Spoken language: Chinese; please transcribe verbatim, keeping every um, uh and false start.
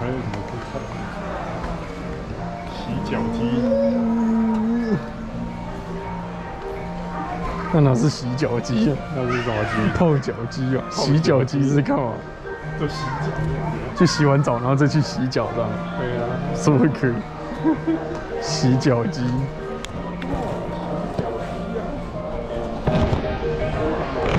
还有什么可以看？洗脚机。 那哪是洗脚机啊？ 那是什么机？ 泡脚机啊！洗脚机是干嘛？ 就洗脚。 去洗完澡，然后再去洗脚这样。 对啊， 是不是可以？洗脚机。